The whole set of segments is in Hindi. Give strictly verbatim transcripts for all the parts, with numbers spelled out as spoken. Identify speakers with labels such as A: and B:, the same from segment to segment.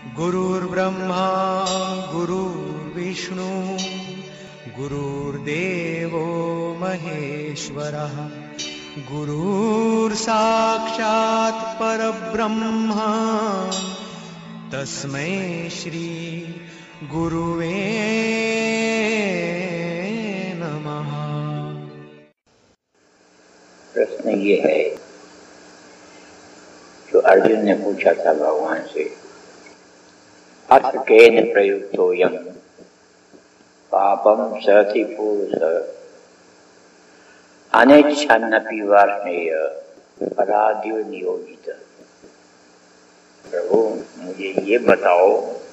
A: गुरुर्ब्रह्मा गुरुर्विष्णु गुरुर्देवो महेश्वरः गुरुर्साक्षात् परब्रह्म तस्मै श्री गुरुवे नमः।
B: प्रश्न ये है जो अर्जुन ने पूछा था भगवान से, अथ केन प्रयुक्तोऽयं पापं सहति पुरुष अनिच्छन्नपि वार्ष्णेय पराधीव नियोजित। प्रभु मुझे ये बताओ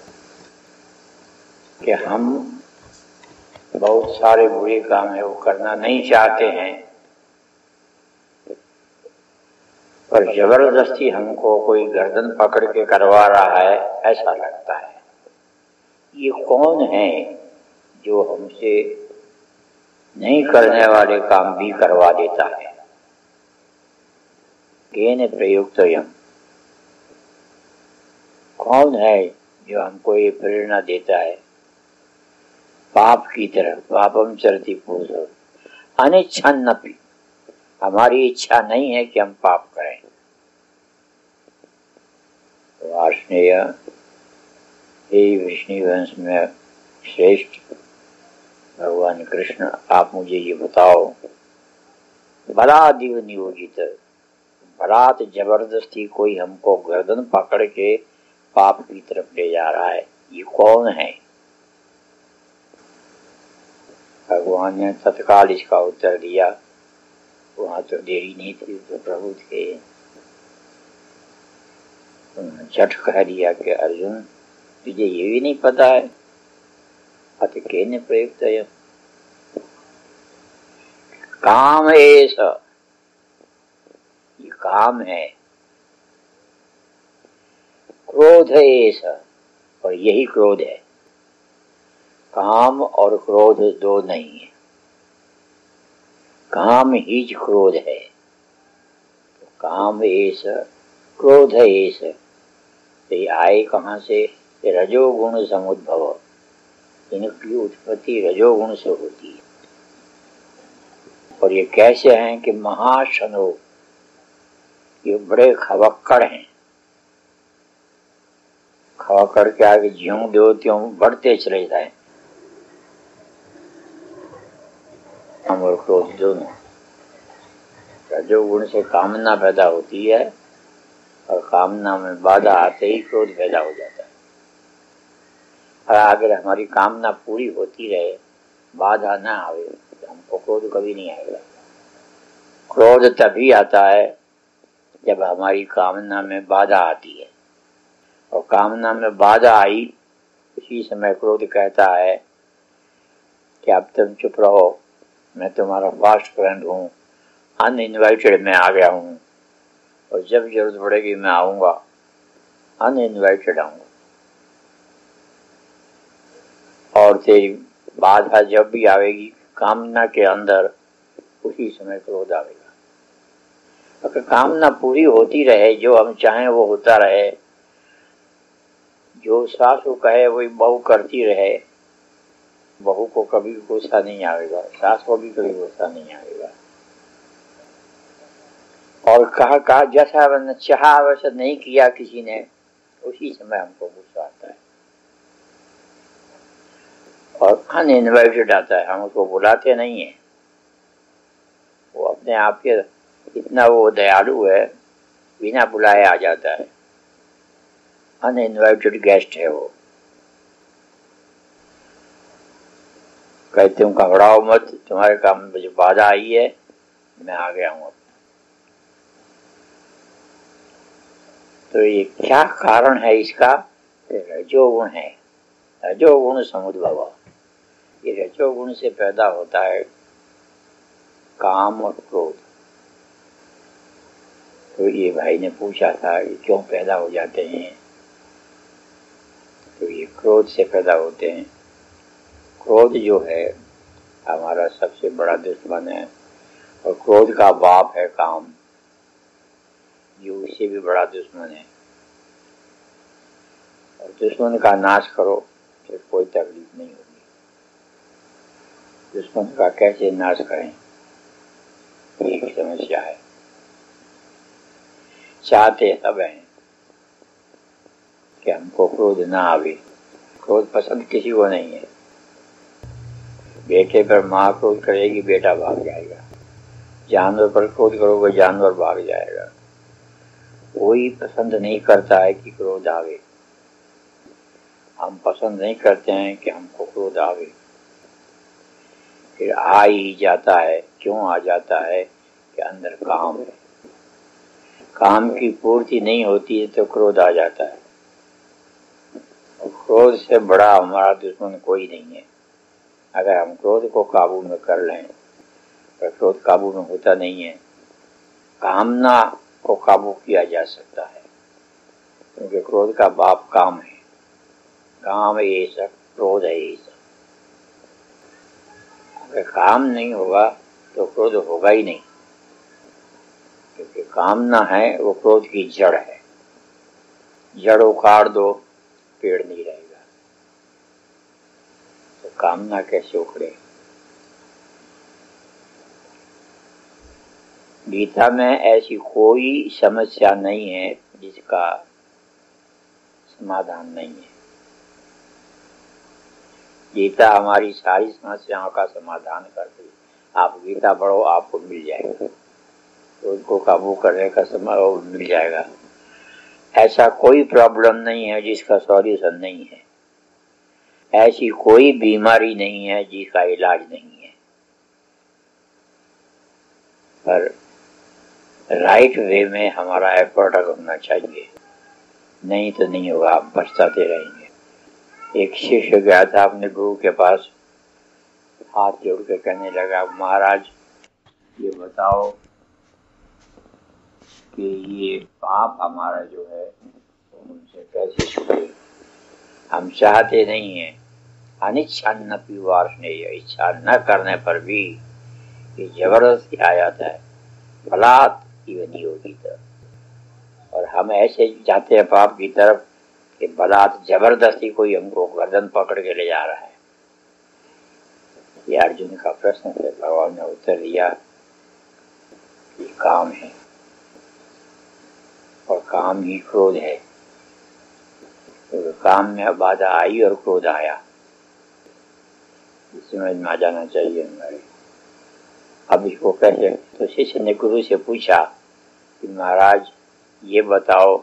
B: कि हम बहुत सारे बुरे काम है वो करना नहीं चाहते हैं, पर जबरदस्ती हमको कोई गर्दन पकड़ के करवा रहा है ऐसा लगता है। ये कौन है जो हमसे नहीं करने वाले काम भी करवा देता है? केन प्रयुक्तोऽयं, कौन है जो हमको ये प्रेरणा देता है पाप की तरफ? पापम चरति पुरुष अनिच्छन्नपि, हमारी इच्छा नहीं है कि हम पाप करें। वार्ष्णेय, हे विष्णु वंश में श्रेष्ठ भगवान कृष्ण, आप मुझे ये बताओ, बलादिव नियोजित, बलात् जबरदस्ती कोई हमको गर्दन पकड़ के पाप की तरफ ले जा रहा है, ये कौन है? भगवान ने तत्काल इसका उत्तर दिया। वहां तो देरी नहीं थी, तो प्रभु थे, झट कह दिया कि अर्जुन तुझे ये भी नहीं पता है? अत केन प्रयुक्तोऽयं, काम एष, ये काम है, क्रोध एष, और यही क्रोध है। काम और क्रोध दो नहीं है, काम ही क्रोध है। तो काम एष क्रोध एष, ये आए कहाँ से? रजोगुण समुद्भव, इनकी उत्पत्ति रजोगुण से होती है। और ये कैसे हैं कि महाशनो, ये बड़े खवक्कड़ हैं, खवक्कड़ के आगे ज्यों दो त्यों बढ़ते चले जाए। काम और क्रोध दोनों, रजोगुण से कामना पैदा होती है और कामना में बाधा आते ही क्रोध पैदा हो जाता है। और अगर हमारी कामना पूरी होती रहे, बाधा ना आवे, तो हमको क्रोध कभी नहीं आएगा। क्रोध तभी आता है जब हमारी कामना में बाधा आती है, और कामना में बाधा आई उसी समय क्रोध कहता है कि अब तुम चुप रहो, मैं तुम्हारा फास्ट फ्रेंड हूँ, अनइनवाइटेड मैं आ गया हूँ, और जब जरूरत पड़ेगी मैं आऊँगा, अनइनवाइटेड आऊँगा। और तेरी बाधा जब भी आवेगी कामना के अंदर, उसी समय क्रोध आवेगा। अगर कामना पूरी होती रहे, जो हम चाहें वो होता रहे, जो सासू कहे वही बहू करती रहे, बहू को कभी गुस्सा नहीं आएगा, सास को भी कभी गुस्सा नहीं आएगा। और कहा कहा जैसा मैंने चाहा वैसा नहीं किया किसी ने, उसी समय हमको गुस्सा आता है। और अनइनवाइटेड आता है, हम उसको बुलाते नहीं है। वो अपने आप के इतना वो दयालु है, बिना बुलाए आ जाता है। अनइनवाइटेड गेस्ट है वो। कहते हूँ घबराओ मत, तुम्हारे काम में जो बाधा आई है मैं आ गया हूँ। तो ये क्या कारण है इसका? रजोगुण है, रजोगुण समुद्भव। ये रजोगुण से पैदा होता है काम और क्रोध। तो ये भाई ने पूछा था ये क्यों पैदा हो जाते हैं? तो ये क्रोध से पैदा होते हैं। क्रोध जो है हमारा सबसे बड़ा दुश्मन है, और क्रोध का बाप है काम, जो उससे भी बड़ा दुश्मन है। और दुश्मन का नाश करो, फिर कोई तकलीफ नहीं होगी। दुश्मन का कैसे नाश करें, एक समस्या है। चाहते सब हैं कि हमको क्रोध ना आवे। क्रोध पसंद किसी को नहीं है। बेटे पर माँ क्रोध करेगी, बेटा भाग जाएगा। जानवर पर क्रोध करोगे, जानवर भाग जाएगा। कोई पसंद नहीं करता है कि क्रोध आवे। हम पसंद नहीं करते हैं कि हमको क्रोध आवे, फिर आ ही जाता है। क्यों आ जाता है कि अंदर काम है। काम की पूर्ति नहीं होती है तो क्रोध आ जाता है। और क्रोध से बड़ा हमारा दुश्मन कोई नहीं है। अगर हम क्रोध को काबू में कर लें, पर क्रोध काबू में होता नहीं है। कामना को काबू किया जा सकता है, क्योंकि क्रोध का बाप काम है। काम है ये सब, क्रोध है ये सब। अगर काम नहीं होगा तो क्रोध होगा ही नहीं, क्योंकि कामना है वो क्रोध की जड़ है। जड़ उखाड़ दो, पेड़ नहीं रहेगा। तो कामना कैसे उखड़े। गीता में ऐसी कोई समस्या नहीं है जिसका समाधान नहीं है। गीता हमारी सारी समस्याओं का समाधान करती है। आप गीता पढ़ो, आपको मिल जाएगा। तो उनको काबू करने का समय मिल जाएगा। ऐसा कोई प्रॉब्लम नहीं है जिसका सॉल्यूशन नहीं है। ऐसी कोई बीमारी नहीं है जिसका इलाज नहीं है। पर राइट वे में हमारा एफर्ट होना चाहिए, नहीं तो नहीं होगा। आप पछताते रहेंगे। एक शिष्य गया था अपने गुरु के पास, हाथ जोड़ के कहने लगा, महाराज ये बताओ कि ये पाप हमारा जो है उनसे कैसे छूटे। हम चाहते नहीं हैं। अनिच्छान्न पीवार्ष्णेय, इच्छा न करने पर भी ये जबरदस्ती आ जाता है। बलात् इव नियोजित। और हम ऐसे जाते हैं पाप की तरफ कि बलात् जबरदस्ती कोई हमको गर्दन पकड़ के ले जा रहा है। ये अर्जुन का प्रश्न है। भगवान ने उत्तर दिया कि काम है, और काम ही क्रोध है। तो काम में बाधा आई और क्रोध आया। समझ में आ जाना चाहिए हमारे। अब इसको कैसे। तो शिष्य ने गुरु से पूछा कि महाराज ये बताओ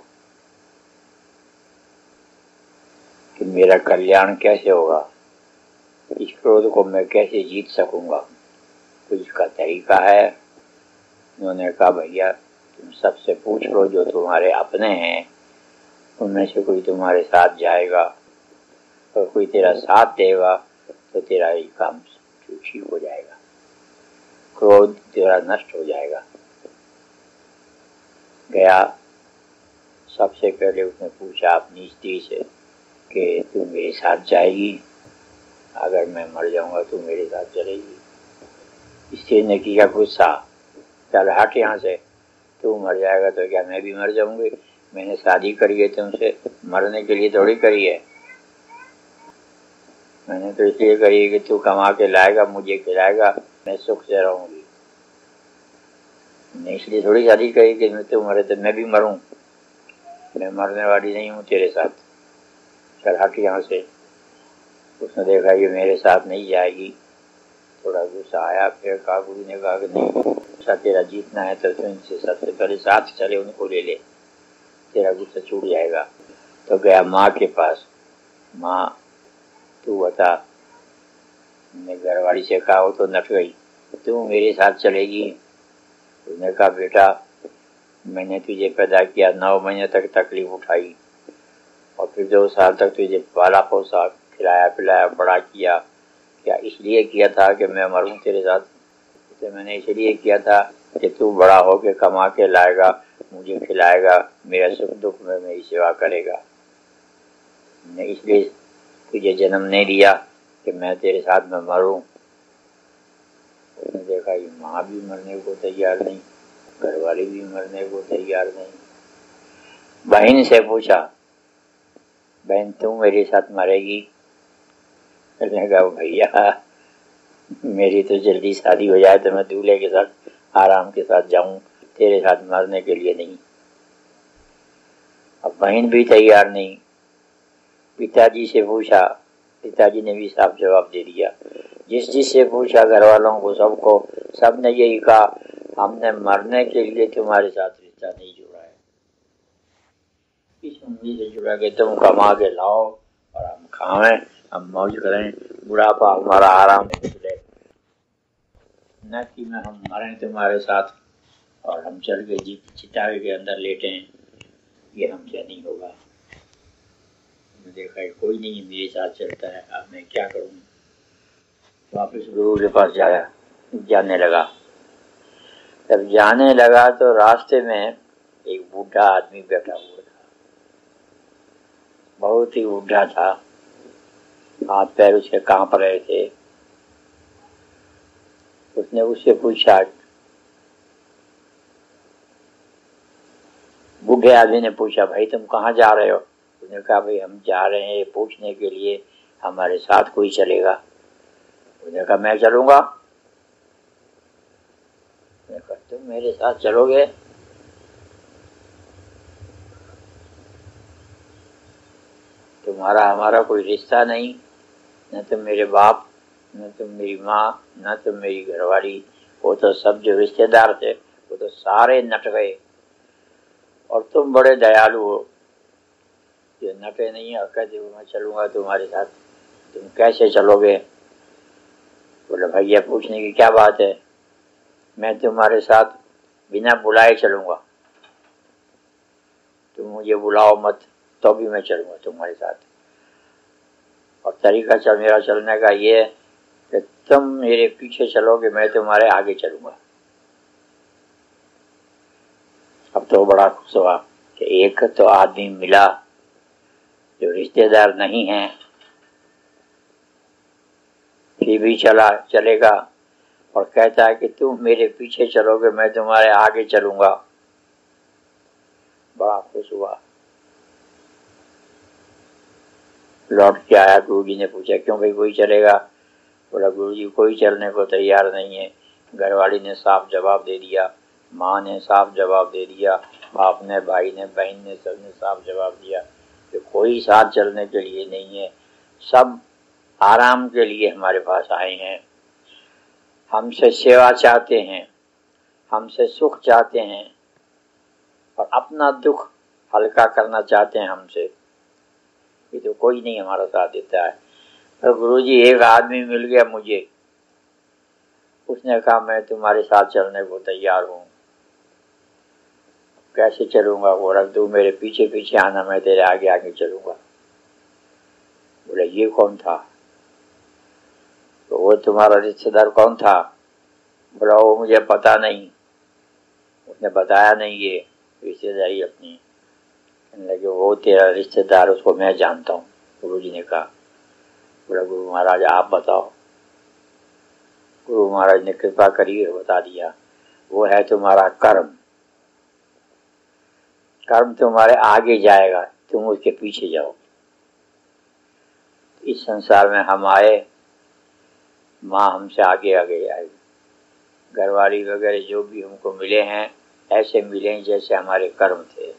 B: कि मेरा कल्याण कैसे होगा। इस क्रोध को मैं कैसे जीत सकूंगा, कुछ इसका तरीका है। उन्होंने कहा भैया तुम सबसे पूछ लो जो तुम्हारे अपने हैं, उनमें से कोई तुम्हारे साथ जाएगा और कोई तेरा साथ देगा तो तेरा ये काम ठीक हो जाएगा, क्रोध तेरा नष्ट हो जाएगा। गया, सबसे पहले उसने पूछा अपनी स्त्री से कि तू मेरे साथ जाएगी, अगर मैं मर जाऊंगा तो मेरे साथ चलेगी। स्त्री ने किया गुस्सा, चल हट यहाँ से, तू मर जाएगा तो क्या मैं भी मर जाऊंगी। मैंने शादी करी है तुमसे मरने के लिए थोड़ी करी है। मैंने तो इसलिए करी है कि तू कमा के लाएगा, मुझे खिलाएगा, मैं सुख से रहूंगी। मैं इसलिए थोड़ी शादी करी कि मैं तू मरे तो मैं भी मरूं। मैं मरने वाली नहीं हूँ तेरे साथ, चल हट यहाँ से। उसने देखा ये मेरे साथ नहीं जाएगी, थोड़ा गुस्सा आया। फिर कहा, गुरु ने कहा कि नहीं, अच्छा तेरा जीतना है तो इनसे सबसे पहले साथ चले, उनको ले ले, तेरा गुस्सा छूट जाएगा। तो गया माँ के पास, माँ तू बता। मैंने घर वाली से कहा, वो तो नट गई, तू मेरे साथ चलेगी। उसने कहा बेटा मैंने तुझे पैदा किया, नौ महीने तक तकलीफ उठाई और फिर दो साल तक तुझे पाला पोसा, खिलाया पिलाया, बड़ा किया। क्या इसलिए किया था कि मैं मरूं तेरे साथ? तो मैंने इसलिए किया था कि तू बड़ा हो के कमा के लाएगा, मुझे खिलाएगा, मेरा सुख दुख में मेरी सेवा करेगा। मैंने इसलिए तुझे जन्म नहीं दिया कि मैं तेरे साथ में मरूं। उसने देखा ये माँ भी मरने को तैयार नहीं, घर वाले भी मरने को तैयार नहीं। बहन से पूछा, बहन तुम मेरे साथ मरेगी? कहने लगा भैया मेरी तो जल्दी शादी हो जाए तो मैं दूल्हे के साथ आराम के साथ जाऊं, तेरे साथ मरने के लिए नहीं। अब बहन भी तैयार नहीं। पिताजी से पूछा, पिताजी ने भी साफ जवाब दे दिया। जिस जिस से पूछा घर वालों को, सबको, सब ने यही कहा हमने मरने के लिए तुम्हारे साथ रिश्ता नहीं जोड़ा है, इस उम्मीद से जुड़ा कि तुम कमा के लाओ और हम खाएं, हम मौज करें, बुढ़ापा हमारा आराम से गुजरे, न कि मैं हम मरें तुम्हारे साथ और हम चल के जी चितावे के अंदर लेटें, ये हमसे नहीं होगा। मैंने देखा कोई नहीं मेरे साथ चलता है, अब मैं क्या करूं। वापस गुरु के पास जाया, जाने लगा। जब जाने लगा तो रास्ते में एक बूढ़ा आदमी बैठा हुआ था, बहुत ही बूढ़ा था, हाथ पैर उसके कांप रहे थे। उसने उससे पूछा, बूढ़े आदमी ने पूछा भाई तुम कहाँ जा रहे हो? उसने कहा भाई हम जा रहे हैं पूछने के लिए हमारे साथ कोई चलेगा? उसने कहा मैं चलूंगा। उसने कहा तुम मेरे साथ चलोगे? तुम्हारा हमारा कोई रिश्ता नहीं, न तुम मेरे बाप, न तुम मेरी माँ, न तुम मेरी घरवाली, वो तो सब जो रिश्तेदार थे वो तो सारे नट गए और तुम बड़े दयालु हो, ये नटे नहीं और कहते हो मैं चलूंगा तुम्हारे साथ, तुम कैसे चलोगे? बोले भैया पूछने की क्या बात है, मैं तुम्हारे साथ बिना बुलाए चलूंगा, तुम मुझे बुलाओ मत तो भी मैं चलूंगा तुम्हारे साथ। और तरीका चल मेरा चलने का ये है कि तुम मेरे पीछे चलोगे, मैं तुम्हारे आगे चलूंगा। अब तो बड़ा खुश हुआ कि एक तो आदमी मिला जो रिश्तेदार नहीं है, फिर भी चला चलेगा और कहता है कि तुम मेरे पीछे चलोगे, मैं तुम्हारे आगे चलूंगा। बड़ा खुश हुआ। लौट के आया, गुरु जी ने पूछा क्यों भाई कोई चलेगा? बोला गुरु जी कोई चलने को तैयार नहीं है। घरवाली ने साफ जवाब दे दिया, माँ ने साफ जवाब दे दिया, बाप ने, भाई ने, बहन ने, सबने साफ जवाब दिया कि कोई साथ चलने के लिए नहीं है, सब आराम के लिए हमारे पास आए हैं, हमसे सेवा चाहते हैं, हमसे सुख चाहते हैं और अपना दुख हल्का करना चाहते हैं हमसे, ये तो कोई नहीं हमारा साथ देता है। तो गुरुजी एक आदमी मिल गया मुझे, उसने कहा मैं तुम्हारे साथ चलने को तैयार हूँ। कैसे चलूंगा? वो रख दो मेरे पीछे पीछे आना, मैं तेरे आगे आगे चलूंगा। बोले ये कौन था? तो वो तुम्हारा रिश्तेदार कौन था? बोला वो मुझे पता नहीं, उसने बताया नहीं ये रिश्तेदारी अपनी। कहने लगे वो तेरा रिश्तेदार, उसको मैं जानता हूँ। गुरु जी ने कहा। बोला गुरु महाराज आप बताओ। गुरु महाराज ने कृपा करी और बता दिया, वो है तुम्हारा कर्म। कर्म तुम्हारे आगे जाएगा, तुम उसके पीछे जाओ। इस संसार में हम आए, माँ हमसे आगे आगे आएगी, घरवाली वगैरह जो भी हमको मिले हैं ऐसे मिले जैसे हमारे कर्म थे।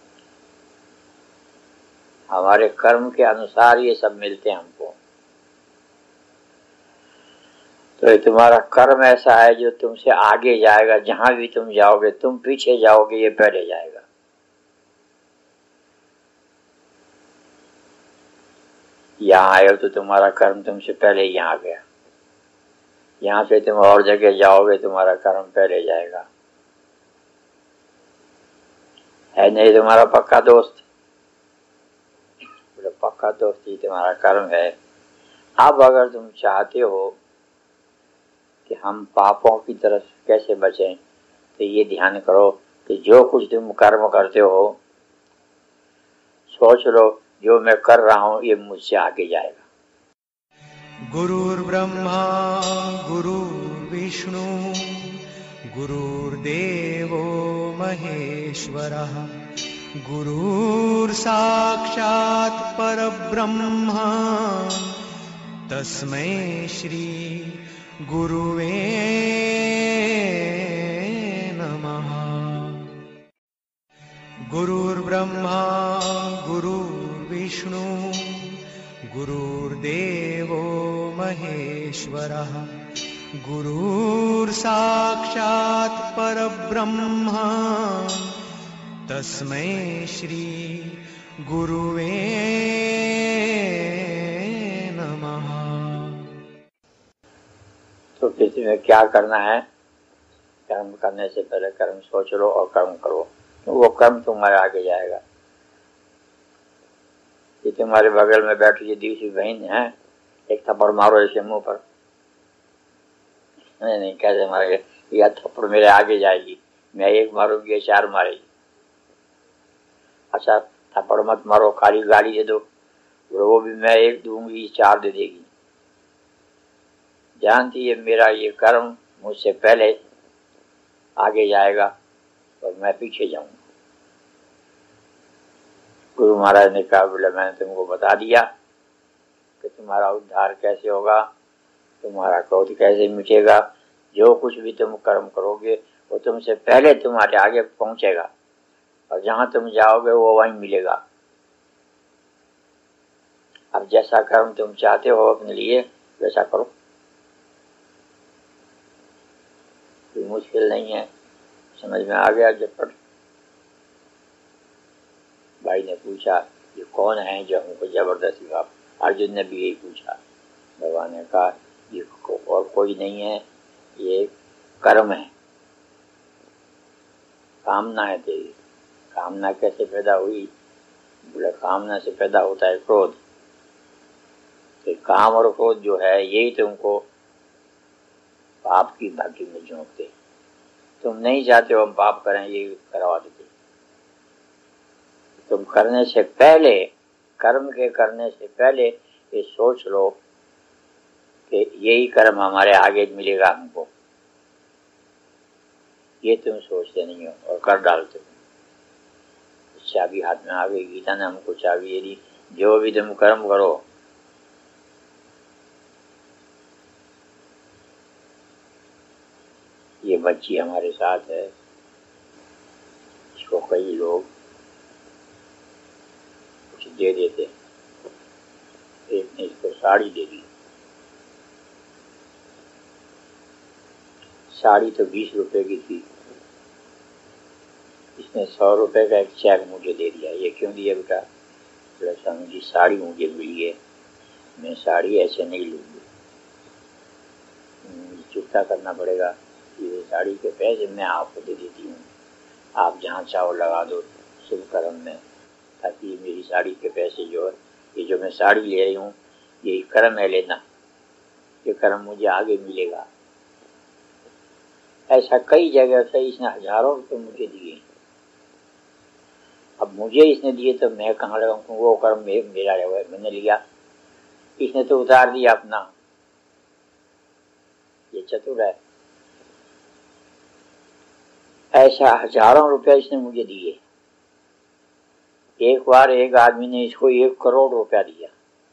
B: हमारे कर्म के अनुसार ये सब मिलते हैं हमको। तो ये तुम्हारा कर्म ऐसा है जो तुमसे आगे जाएगा, जहां भी तुम जाओगे, तुम पीछे जाओगे ये पहले जाएगा। यहाँ आए हो तो तुम्हारा कर्म तुमसे पहले यहाँ आ गया, यहाँ से तुम और जगह जाओगे तुम्हारा कर्म पहले जाएगा। है नहीं तुम्हारा पक्का दोस्त? बोले पक्का दोस्त ही तुम्हारा कर्म है। अब अगर तुम चाहते हो कि हम पापों की तरफ कैसे बचें, तो ये ध्यान करो कि जो कुछ तुम कर्म करते हो, सोच लो जो मैं कर रहा हूं ये मुझसे आगे जाएगा।
A: गुरुर्ब्रह्मा गुरुर्विष्णु गुरुर्देवो महेश्वरः गुरुर्साक्षात् परब्रह्म तस्मै श्री गुरुवे नमः। गुरुर्ब्रह्मा गुरुर्विष्णु गुरुर्देवो महेश्वरः गुरुर्साक्षात् परब्रह्म तस्मै श्री गुरुवे नमः।
B: तो किसी में क्या करना है, कर्म करने से पहले कर्म सोच लो और कर्म करो, तो वो कर्म तुम्हारे आगे जाएगा। कि तुम्हारे बगल में बैठी ये दूसरी बहन है, एक थप्पड़ मारो इसे मुंह पर। नहीं नहीं, कैसे मारेगा? या थप्पड़ मेरे आगे जाएगी, मैं एक मारूंगी ये चार मारेगी। अच्छा थप्पड़ मत मारो, खाली गाली दे दो, वो भी मैं एक दूंगी चार दे देगी। जानती है मेरा ये कर्म मुझसे पहले आगे जाएगा और मैं पीछे जाऊंगा। गुरु महाराज ने कहा, बोले मैंने तुमको बता दिया कि तुम्हारा उद्धार कैसे होगा, तुम्हारा क्रोध कैसे मिटेगा। जो कुछ भी तुम कर्म करोगे वो तुमसे पहले तुम्हारे आगे पहुंचेगा और जहां तुम जाओगे वो वहीं मिलेगा। अब जैसा कर्म तुम चाहते हो अपने लिए वैसा करो, कोई मुश्किल नहीं है। समझ में आ गया झटपट। भाई ने पूछा ये कौन है जो हमको जबरदस्ती बाप? अर्जुन ने भी यही पूछा। भगवान ने कहा ये को, और कोई नहीं है, ये कर्म है, कामना है तेरी। कामना कैसे पैदा हुई? बोले कामना से पैदा होता है क्रोध। तो काम और क्रोध जो है यही तुमको पाप की भागी में झोंकते। तुम नहीं चाहते हो हम पाप करें, ये करवा देते। तुम करने से पहले, कर्म के करने से पहले ये सोच लो कि यही कर्म हमारे आगे मिलेगा हमको। ये तुम सोचते नहीं हो और कर डालते हो। चाबी हाथ में आ गई, गीता ने हमको चाबी ये दी, जो भी तुम कर्म करो ये बच्ची हमारे साथ है, इसको कई लोग कुछ दे देते। एक ने इसको साड़ी दे दी। साड़ी तो बीस रुपए की थी, इसने सौ रुपए का एक चेक मुझे दे दिया। ये क्यों दिया बेटा? बोला स्वामी जी साड़ी मुझे मिली है, मैं साड़ी ऐसे नहीं लूँगी, चुकता करना पड़ेगा। ये साड़ी के पैसे मैं आपको दे देती हूँ, आप जहाँ चाहो लगा दो शुभ कर्म में, ताकि मेरी साड़ी के पैसे जो है, ये जो मैं साड़ी ले रही हूँ ये कर्म है लेना, ये कर्म मुझे आगे मिलेगा। ऐसा कई जगह से इसने हजारों रुपये मुझे दिए। अब मुझे इसने दिए तो मैं कहाँ लगाऊँ? वो कर्म मेरा है, मैंने लिया, इसने तो उतार दिया अपना। ये चतुर है। ऐसा हजारों रुपया इसने मुझे दिए। एक बार एक आदमी ने इसको एक करोड़ रुपया दिया।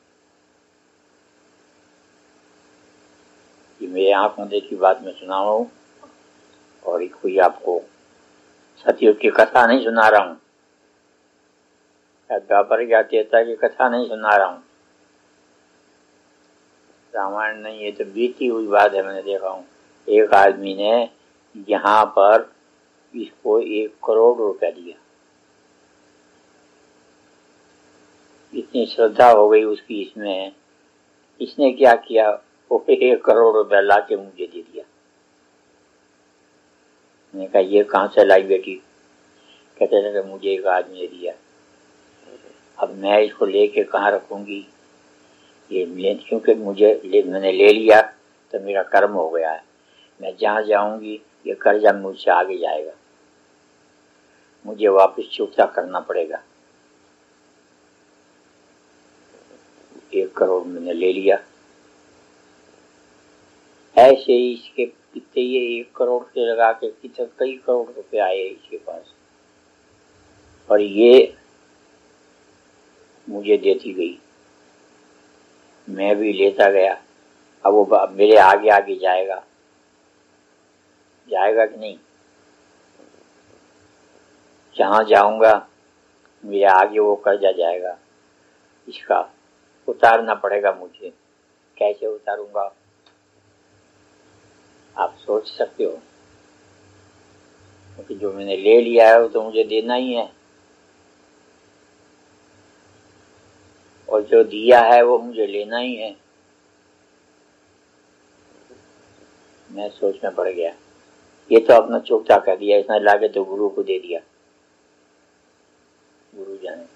B: ये मेरे आंखों देखी बात मैं सुना रहा हूँ और कोई आपको सतयुग की कथा नहीं सुना रहा हूँ, द्वापर ज्ञातेता की कथा नहीं सुना रहा हूँ, रामायण नहीं, ये तो बीती हुई बात है। मैंने देखा हूँ एक आदमी ने यहाँ पर इसको एक करोड़ रुपया दिया। इतनी श्रद्धा हो गई उसकी इसमें, इसने क्या किया, वो एक करोड़ रुपया ला के मुझे दे दिया। मैंने कहा ये कहाँ से लाई बेटी? कहते थे कि मुझे एक आदमी ने दिया। अब मैं इसको लेके कहाँ रखूंगी? ये ले, क्योंकि मुझे ले, मैंने ले लिया तो मेरा कर्म हो गया है। मैं जहाँ जाऊंगी ये कर्जा मुझसे आगे जाएगा, मुझे वापस चुकता करना पड़ेगा। एक करोड़ मैंने ले लिया। ऐसे ही इसके कितने, ये एक करोड़ से लगा के कितने कई करोड़ रुपए आए इसके पास। और ये मुझे देती गई, मैं भी लेता गया। अब वो मेरे आगे आगे जाएगा जाएगा कि नहीं? जहाँ जाऊंगा मेरे आगे वो कर्जा जाएगा, इसका उतारना पड़ेगा मुझे। कैसे उतारूंगा? आप सोच सकते हो, क्योंकि जो मैंने ले लिया है वो तो मुझे देना ही है, और जो दिया है वो मुझे लेना ही है। मैं सोच में पड़ गया, ये तो अपना चुकता कर दिया, इसने लाके तो गुरु को दे दिया। गुरु जाने,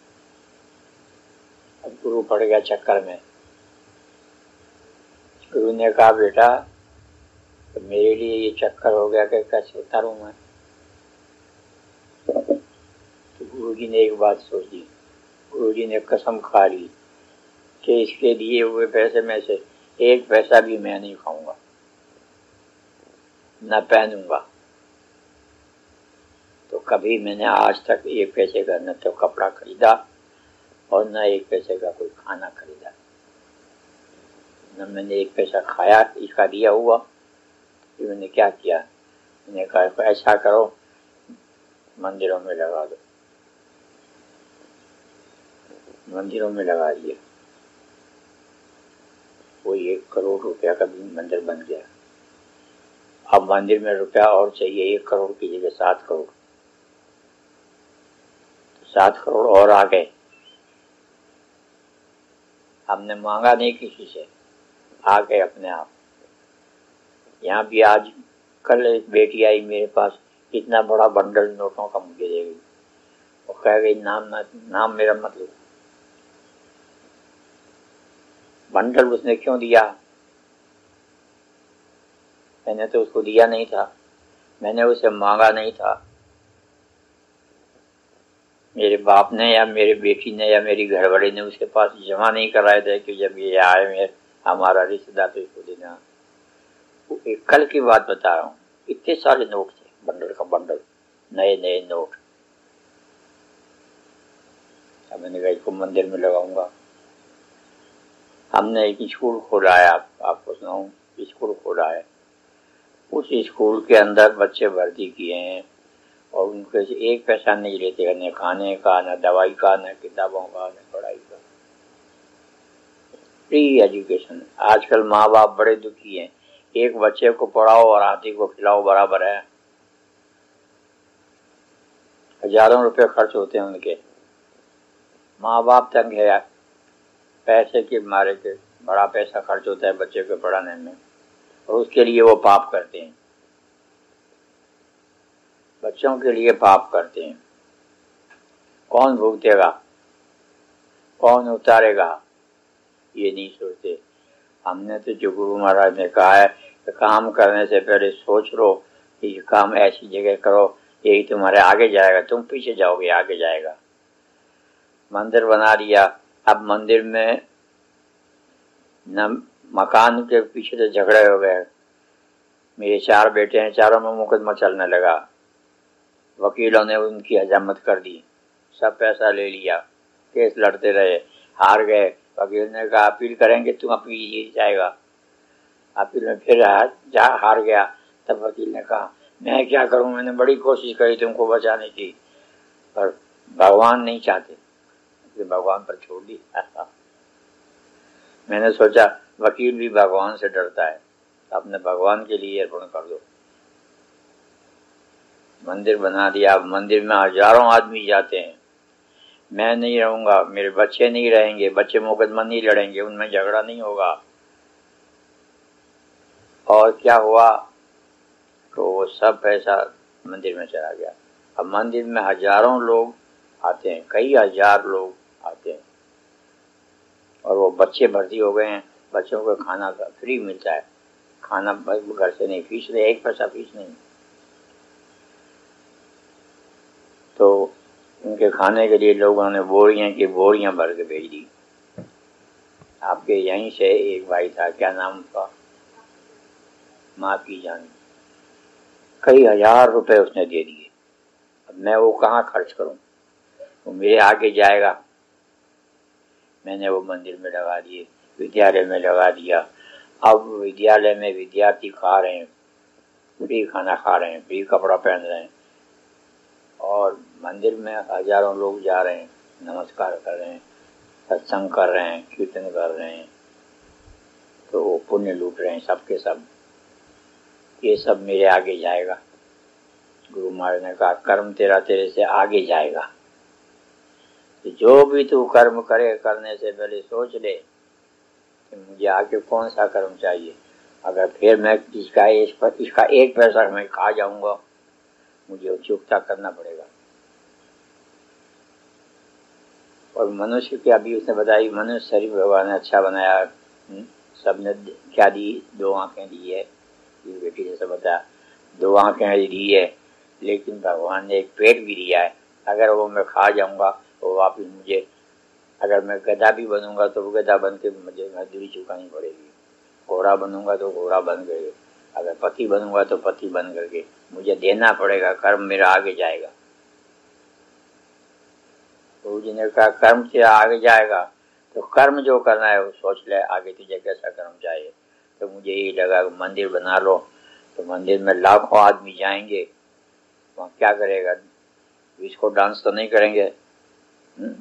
B: अब गुरु पड़ गया चक्कर में। गुरु ने कहा, बेटा तो मेरे लिए ये चक्कर हो गया कि कैसे उतारूं मैं? तो गुरु जी ने एक बात सोची। गुरु जी ने कसम खा ली कि इसके दिए हुए पैसे में से एक पैसा भी मैं नहीं खाऊंगा, न पहनूंगा। तो कभी मैंने आज तक एक पैसे का न तो कपड़ा खरीदा और न एक पैसे का कोई खाना खरीदा, न मैंने एक पैसा खाया इसका दिया हुआ। तो मैंने क्या किया, मैंने कहा ऐसा करो, मंदिरों में लगा दो। मंदिरों में लगा दिया, वो एक करोड़ रुपया का भी मंदिर बन गया। अब मंदिर में रुपया और चाहिए, एक करोड़ की जगह सात करोड़, तो सात करोड़ और आ गए। हमने मांगा नहीं किसी से, आ गए अपने आप। यहाँ भी आज कल एक बेटी आई मेरे पास, इतना बड़ा बंडल नोटों का मुझे दे गई। वो कह गई नाम ना, नाम मेरा मत लो। बंडल उसने क्यों दिया? मैंने तो उसको दिया नहीं था, मैंने उसे मांगा नहीं था। मेरे बाप ने या मेरे बेटी ने या मेरी घरवाली ने उसके पास जमा नहीं कराए थे कि जब ये आए मेरे हमारा रिश्तेदार तो इसको देना। एक कल की बात बता रहा हूँ, इतने सारे नोट थे, बंडल का बंडल, नए नए नोट। अब मैंने कहा इसको मंदिर में लगाऊंगा। हमने एक स्कूल खोला है, आप, आपको सुनाऊं, स्कूल खोला है। उस स्कूल के अंदर बच्चे भर्ती किए हैं और उनके से एक पैसा नहीं लेते, न खाने का, न दवाई का, न किताबों का, न पढ़ाई का, फ्री एजुकेशन। आजकल माँ बाप बड़े दुखी हैं, एक बच्चे को पढ़ाओ और हाथी को खिलाओ बराबर है। हजारों रुपए खर्च होते हैं उनके, माँ बाप तंग है पैसे के मारे के, बड़ा पैसा खर्च होता है बच्चे को पढ़ाने में, और उसके लिए वो पाप करते हैं, बच्चों के लिए पाप करते हैं। कौन भुगतेगा, कौन उतारेगा, ये नहीं सोचते। हमने तो जो गुरु महाराज ने कहा है कि काम करने से पहले सोच लो कि ये काम ऐसी जगह करो, यही तुम्हारे आगे जाएगा, तुम पीछे जाओगे आगे जाएगा। मंदिर बना दिया, अब मंदिर में न मकान के पीछे तो झगड़े हो गए। मेरे चार बेटे हैं, चारों में मुकदमा चलने लगा। वकीलों ने उनकी हजामत कर दी, सब पैसा ले लिया, केस लड़ते रहे, हार गए। वकील ने कहा अपील करेंगे, तुम अपील जीत जाएगा। अपील में फिर जा हार गया। तब वकील ने कहा मैं क्या करूं, मैंने बड़ी कोशिश करी तुमको बचाने की, पर भगवान नहीं चाहते, भगवान पर छोड़ दी। मैंने सोचा वकील भी भगवान से डरता है, अपने भगवान के लिए अर्पण कर दो। मंदिर बना दिया, मंदिर में हजारों आदमी जाते हैं। मैं नहीं रहूंगा, मेरे बच्चे नहीं रहेंगे, बच्चे मुकदमा नहीं लड़ेंगे, उनमें झगड़ा नहीं होगा। और क्या हुआ, तो वो सब पैसा मंदिर में चला गया। अब मंदिर में हजारों लोग आते हैं, कई हजार लोग आते हैं, और वो बच्चे भर्ती हो गए हैं। बच्चों को खाना फ्री मिलता है, खाना घर से नहीं, फीस नहीं, एक पैसा फीस नहीं। तो उनके खाने के लिए लोगों ने बोरियां की बोरियां भर के भेज दी। आपके यहीं से एक भाई था, क्या नाम था, माँ की जान, कई हजार रुपए उसने दे दिए। अब मैं वो कहाँ खर्च करूं? वो मेरे आगे जाएगा। मैंने वो मंदिर में लगा दिए, विद्यालय में लगा दिया। अब विद्यालय में विद्यार्थी खा रहे हैं, फ्री खाना खा रहे हैं, फ्री कपड़ा पहन रहे हैं, और मंदिर में हजारों लोग जा रहे हैं, नमस्कार कर रहे हैं, सत्संग कर रहे हैं, कीर्तन कर रहे हैं, तो वो पुण्य लूट रहे हैं सबके सब। ये सब मेरे आगे जाएगा। गुरु महाराज ने कहा कर्म तेरा तेरे से आगे जाएगा। तो जो भी तू कर्म करे, करने से पहले सोच ले कि मुझे आगे कौन सा कर्म चाहिए। अगर फिर मैं इसका एक इसका एक पैसा मैं खा जाऊंगा, मुझे चुकता करना पड़ेगा। और मनुष्य की अभी उसने बताई, मनुष्य शरीर भगवान ने अच्छा बनाया, सबने क्या दी, दो आंखें दी है, ये बेटी ने सब बताया, दो आंखें दी है, लेकिन भगवान ने एक पेट भी दिया है। अगर वो मैं खा जाऊंगा तो वापिस मुझे, अगर मैं गधा भी बनूंगा तो गधा बन के मुझे मजदूरी चुकानी पड़ेगी, घोड़ा बनूंगा तो घोड़ा बन गए, अगर पति बनूंगा तो पति बन करके मुझे देना पड़ेगा। कर्म मेरा आगे जाएगा। गुरु जी ने कहा कर्म तेरा आगे जाएगा, तो कर्म जो करना है वो सोच ले, आगे तुझे कैसा कर्म चाहिए। तो मुझे यही लगा मंदिर बना लो, तो मंदिर में लाखों आदमी जाएंगे, वहाँ क्या करेगा, इसको डांस तो नहीं करेंगे, हुँ?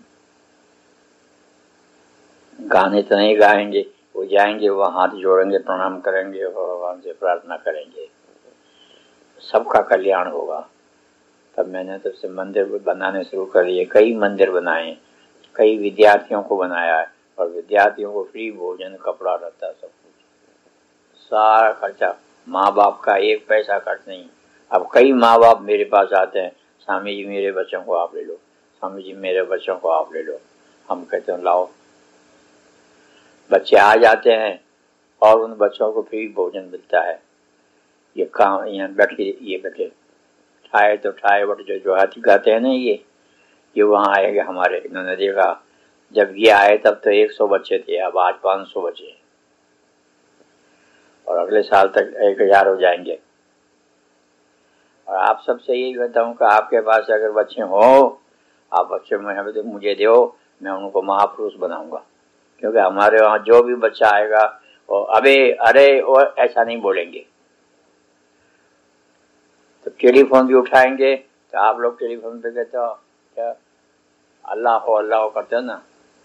B: गाने तो नहीं गाएंगे, वो जाएंगे, वो हाथ जोड़ेंगे, प्रणाम करेंगे, भगवान से प्रार्थना करेंगे, सबका कल्याण होगा। तब मैंने तब से मंदिर बनाने शुरू कर दिए। कई मंदिर बनाए, कई विद्यार्थियों को बनाया है, और विद्यार्थियों को फ्री भोजन, कपड़ा रहता, सब कुछ, सारा खर्चा, माँ बाप का एक पैसा खर्च नहीं। अब कई माँ बाप मेरे पास आते हैं, स्वामी जी मेरे बच्चों को आप ले लो, स्वामी जी मेरे बच्चों को आप ले लो। हम कहते हैं लाओ। बच्चे आ जाते हैं और उन बच्चों को फ्री भोजन मिलता है। ये काम यहाँ बैठे, ये बैठे ठाए तो ठाए बट जो जो हाथी गाते हैं ना, ये ये वहाँ आएंगे हमारे। इन्होंने देखा जब ये आए तब तो एक सौ बच्चे थे, अब आज पाँच सौ बच्चे, और अगले साल तक एक हजार हो जाएंगे। और आप सबसे यही कहता हूँ कि आपके पास अगर बच्चे हो, आप बच्चे में हमें तो मुझे दो, मैं उनको महापुरुष बनाऊंगा। क्योंकि हमारे वहाँ जो भी बच्चा आएगा वो अबे अरे और ऐसा नहीं बोलेंगे। तो टेलीफोन भी उठाएंगे, तो आप लोग टेलीफोन पे कहते हो क्या अल्लाह हो अल्लाह हो करते हो ना,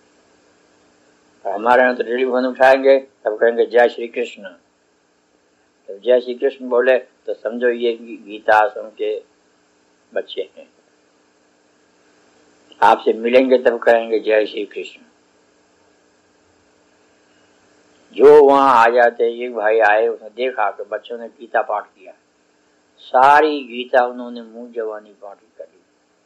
B: तो हमारे यहाँ तो टेलीफोन उठाएंगे तब कहेंगे जय श्री कृष्ण। तो जय श्री कृष्ण बोले तो समझो ये गीता आश्रम के बच्चे हैं। आपसे मिलेंगे तब कहेंगे जय श्री कृष्ण। जो वहाँ आ जाते, एक भाई आए, उसने देखा कि बच्चों ने गीता पाठ किया, सारी गीता उन्होंने मुंह जवानी पाठ कर ली।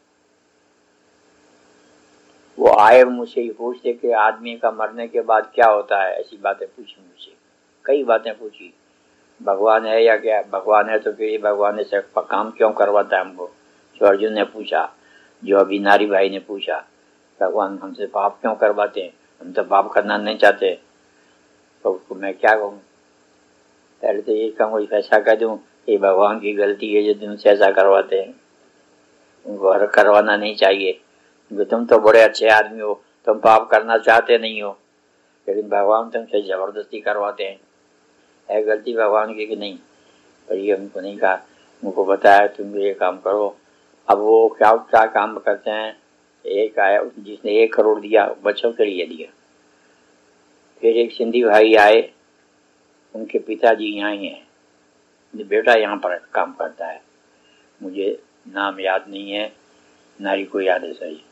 B: वो आए मुझसे ही पूछते कि आदमी का मरने के बाद क्या होता है, ऐसी बातें पूछी मुझसे, कई बातें पूछी। भगवान है या क्या, भगवान है तो फिर भगवान से काम क्यों करवाता है हमको। जो अर्जुन ने पूछा, जो अभी नारी भाई ने पूछा, भगवान हमसे पाप क्यों करवाते हैं, हम तो पाप करना नहीं चाहते। तो उसको मैं क्या कहूँ, पहले तो ये कहूँ ऐसा कह दूँ ये भगवान की गलती है जो तुमसे ऐसा करवाते हैं, उनको करवाना नहीं चाहिए, क्योंकि तुम तो बड़े अच्छे आदमी हो, तुम पाप करना चाहते नहीं हो, लेकिन भगवान तुमसे जबरदस्ती करवाते हैं। है गलती भगवान की कि नहीं। पर ये हमको नहीं कहा, उनको बताया तुम ये काम करो। अब वो क्या क्या काम करते हैं, एक आया जिसने एक करोड़ दिया बच्चों के लिए दिया। फिर एक सिंधी भाई आए, उनके पिताजी यहाँ ही हैं, बेटा यहाँ पर काम करता है, मुझे नाम याद नहीं है, नारी को याद है सही